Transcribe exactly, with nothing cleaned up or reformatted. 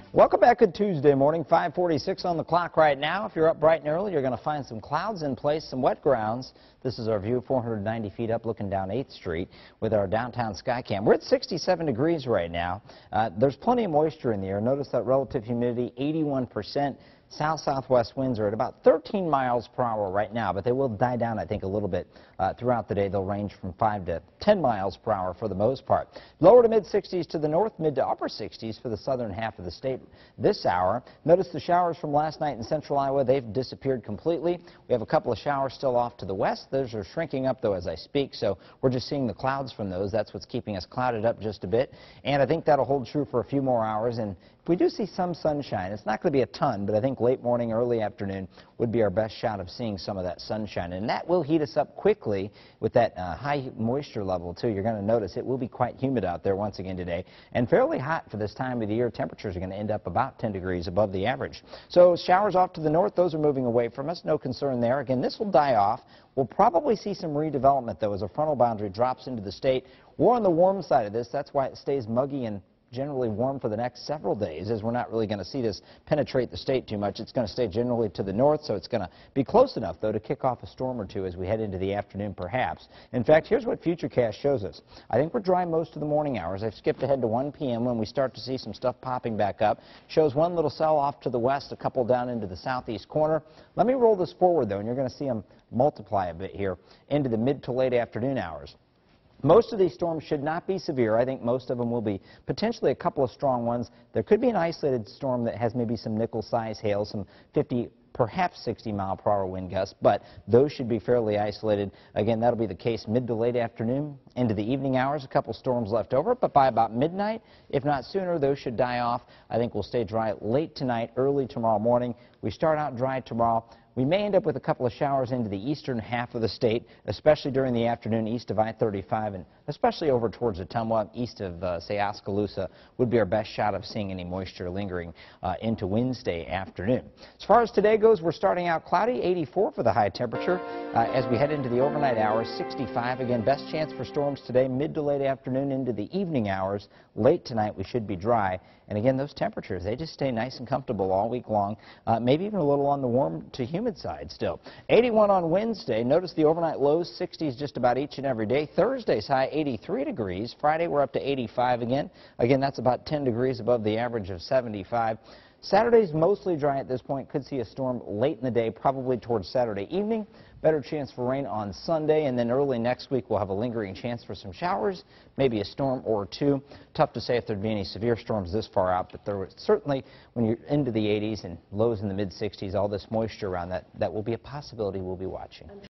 Welcome back. Good Tuesday morning, five forty-six on the clock right now. If you're up bright and early, you're going to find some clouds in place, some wet grounds. This is our view four hundred ninety feet up looking down eighth street with our downtown sky cam. We're at sixty-seven degrees right now. Uh, there's plenty of moisture in the air. Notice that relative humidity, eighty-one percent. South-southwest winds are at about thirteen miles per hour right now, but they will die down, I think, a little bit uh, throughout the day. They'll range from five to ten miles per hour for the most part. Lower to mid-sixties to the north, mid to upper sixties for the southern half of the state this hour. Notice the showers from last night in central Iowa. They've disappeared completely. We have a couple of showers still off to the west. Those are shrinking up, though, as I speak, so we're just seeing the clouds from those. That's what's keeping us clouded up just a bit, and I think that'll hold true for a few more hours. And if we do see some sunshine, it's not going to be a ton, but I think late morning, early afternoon would be our best shot of seeing some of that sunshine. And that will heat us up quickly with that uh, high moisture level, too. You're going to notice it will be quite humid out there once again today and fairly hot for this time of the year. Temperatures are going to end up about ten degrees above the average. So showers off to the north. Those are moving away from us. No concern there. Again, this will die off. We'll probably see some redevelopment, though, as a frontal boundary drops into the state. We're on the warm side of this. That's why it stays muggy and generally warm for the next several days, as we're not really going to see this penetrate the state too much. It's going to stay generally to the north, so it's going to be close enough, though, to kick off a storm or two as we head into the afternoon, perhaps. In fact, here's what Futurecast shows us. I think we're dry most of the morning hours. I've skipped ahead to one p m when we start to see some stuff popping back up. Shows one little cell off to the west, a couple down into the southeast corner. Let me roll this forward, though, and you're going to see them multiply a bit here into the mid to late afternoon hours. Most of these storms should not be severe. I think most of them will be potentially a couple of strong ones. There could be an isolated storm that has maybe some nickel-size hail, some fifty, perhaps sixty mile per hour wind gusts, but those should be fairly isolated. Again, that'll be the case mid to late afternoon into the evening hours. A couple storms left over, but by about midnight, if not sooner, those should die off. I think we'll stay dry late tonight, early tomorrow morning. We start out dry tomorrow. We may end up with a couple of showers into the eastern half of the state, especially during the afternoon east of I thirty-five and especially over towards Ottumwa, east of, uh, say, Oskaloosa, would be our best shot of seeing any moisture lingering uh, into Wednesday afternoon. As far as today goes, we're starting out cloudy, eighty-four for the high temperature. Uh, as we head into the overnight hours, sixty-five. Again, best chance for storms today, mid to late afternoon into the evening hours. Late tonight, we should be dry. And again, those temperatures, they just stay nice and comfortable all week long, uh, maybe even a little on the warm to humid side still. eighty-one on Wednesday. Notice the overnight lows, sixties just about each and every day. Thursday's high, eighty-three degrees. Friday, we're up to eighty-five again. Again, that's about ten degrees above the average of seventy-five. Saturday's mostly dry at this point. Could see a storm late in the day, probably towards Saturday evening. Better chance for rain on Sunday, and then early next week we'll have a lingering chance for some showers, maybe a storm or two. Tough to say if there'd be any severe storms this far out, but there was certainly, when you're into the eighties and lows in the mid sixties, all this moisture around that, that will be a possibility we'll be watching.